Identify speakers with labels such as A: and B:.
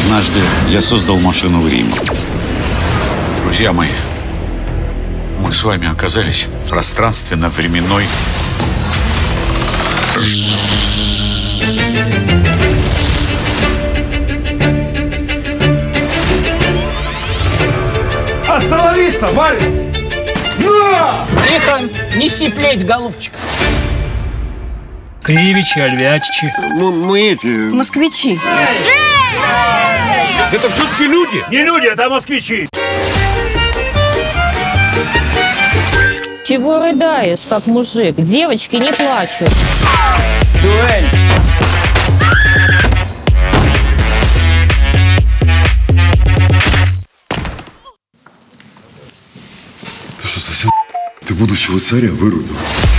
A: Однажды я создал машину времени. Друзья мои, мы с вами оказались в пространственно-временной...
B: Остановись-то, парень!
C: Тихо, неси плеть, голубчик.
D: Кривичи, Альвятичи.
B: Мы эти...
E: Москвичи.
B: Это все-таки люди!
D: Не люди, это москвичи.
F: Чего рыдаешь, как мужик? Девочки не плачут.
C: Дуэль.
B: Ты что, совсем... Ты будущего царя вырубил?